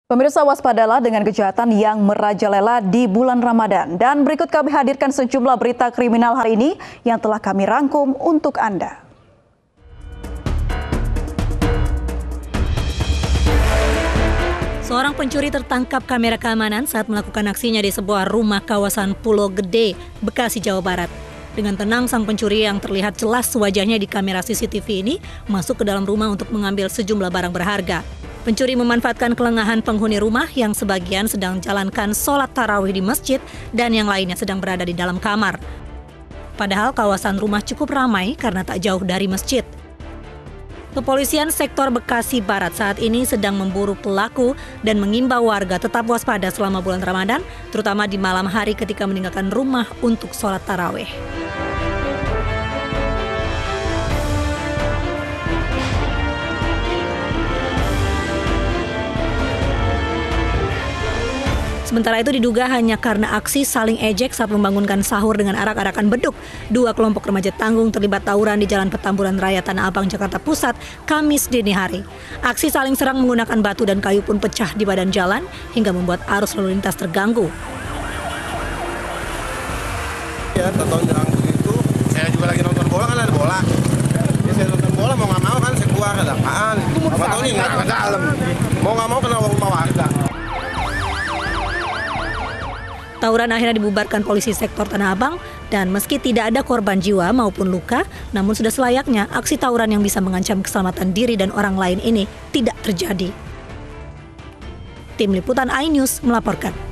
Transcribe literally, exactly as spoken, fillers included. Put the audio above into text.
Pemirsa, waspadalah dengan kejahatan yang merajalela di bulan Ramadan. Dan berikut kami hadirkan sejumlah berita kriminal hari ini yang telah kami rangkum untuk Anda. Seorang pencuri tertangkap kamera keamanan saat melakukan aksinya di sebuah rumah kawasan Pulau Gede, Bekasi, Jawa Barat. Dengan tenang, sang pencuri yang terlihat jelas wajahnya di kamera C C T V ini masuk ke dalam rumah untuk mengambil sejumlah barang berharga. Pencuri memanfaatkan kelengahan penghuni rumah yang sebagian sedang jalankan sholat tarawih di masjid dan yang lainnya sedang berada di dalam kamar. Padahal kawasan rumah cukup ramai karena tak jauh dari masjid. Kepolisian sektor Bekasi Barat saat ini sedang memburu pelaku dan mengimbau warga tetap waspada selama bulan Ramadan, terutama di malam hari ketika meninggalkan rumah untuk sholat tarawih. Sementara itu diduga hanya karena aksi saling ejek saat membangunkan sahur dengan arak-arakan beduk, dua kelompok remaja tanggung terlibat tawuran di Jalan Petamburan Raya Tanah Abang, Jakarta Pusat, Kamis dini hari. Aksi saling serang menggunakan batu dan kayu pun pecah di badan jalan hingga membuat arus lalu lintas terganggu. Ya, tahun jarang begitu. Saya juga lagi nonton bola, kan ada bola. Ya, saya nonton bola mau nggak mau kan saya keluar, ada apaan. Apa tahu nih nggak ke dalam. Mau nggak mau kena rumah warga. Tawuran akhirnya dibubarkan polisi sektor Tanah Abang dan meski tidak ada korban jiwa maupun luka, namun sudah selayaknya aksi tawuran yang bisa mengancam keselamatan diri dan orang lain ini tidak terjadi. Tim Liputan iNews melaporkan.